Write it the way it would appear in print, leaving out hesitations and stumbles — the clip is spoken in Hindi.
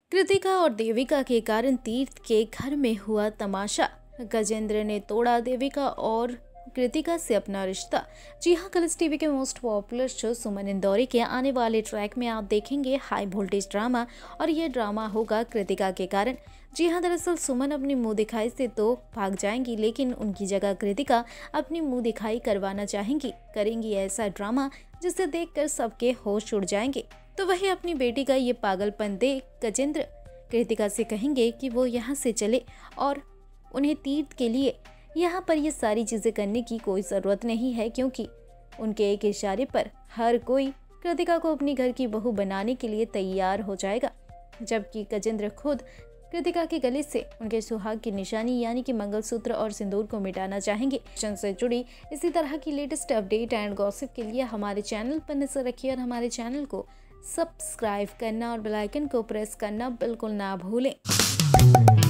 कृतिका और देविका के कारण तीर्थ के घर में हुआ तमाशा। गजेंद्र ने तोड़ा देविका और कृतिका से अपना रिश्ता। जी हाँ, कलर्स टीवी के मोस्ट पॉपुलर शो सुमन इंदौरी के आने वाले ट्रैक में आप देखेंगे हाई वोल्टेज ड्रामा, और ये ड्रामा होगा कृतिका के कारण। जी हाँ, दरअसल सुमन अपनी मुंह दिखाई से तो भाग जाएंगी, लेकिन उनकी जगह कृतिका अपनी मुंह दिखाई करवाना चाहेंगी। करेंगी ऐसा ड्रामा जिसे देखकर सबके होश उड़ जाएंगे। तो वही अपनी बेटी का ये पागलपन देख गजेंद्र कृतिका से कहेंगे कि वो यहाँ से चले और उन्हें तीर्थ के लिए यहाँ पर ये सारी चीज़ें करने की कोई ज़रूरत नहीं है, क्योंकि उनके एक इशारे पर हर कोई कृतिका को अपनी घर की बहू बनाने के लिए तैयार हो जाएगा। जबकि गजेंद्र खुद कृतिका के गले से उनके सुहाग की निशानी यानी कि मंगलसूत्र और सिंदूर को मिटाना चाहेंगे। फैशन से जुड़ी इसी तरह की लेटेस्ट अपडेट एंड गॉसिप के लिए हमारे चैनल पर नजर रखिए और हमारे चैनल को सब्सक्राइब करना और बेल आइकन को प्रेस करना बिल्कुल ना भूलें।